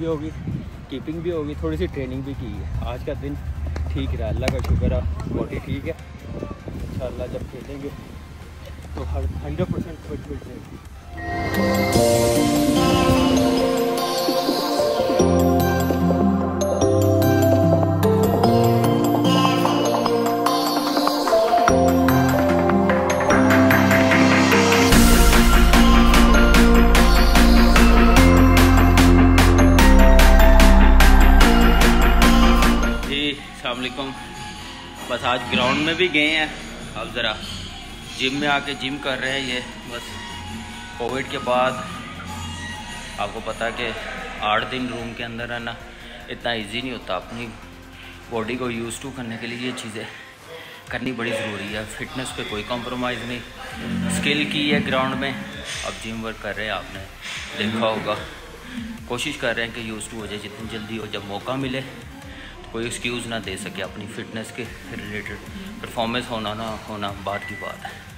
भी होगी, कीपिंग भी होगी, थोड़ी सी ट्रेनिंग भी की है। आज का दिन ठीक रहा, अल्लाह का शुक्र है, बॉडी ठीक है। इंशाल्लाह जब खेलेंगे तो 100% फिट रहेगी। अस्सलामुअलैकुम। बस आज ग्राउंड में भी गए हैं, अब ज़रा जिम में आके जिम कर रहे हैं। ये बस कोविड के बाद आपको पता है कि 8 दिन रूम के अंदर रहना इतना इजी नहीं होता। अपनी बॉडी को यूज़ टू करने के लिए ये चीज़ें करनी बड़ी ज़रूरी है। फिटनेस पे कोई कॉम्प्रोमाइज़ नहीं, स्किल की है ग्राउंड में। अब जिम वर्क कर रहे हैं, आपने देखा होगा। कोशिश कर रहे हैं कि यूज़ टू हो जाए जितनी जल्दी हो। जब मौका मिले कोई एक्सक्यूज़ ना दे सके, अपनी फ़िटनेस के रिलेटेड परफॉर्मेंस होना ना होना बात की बात है।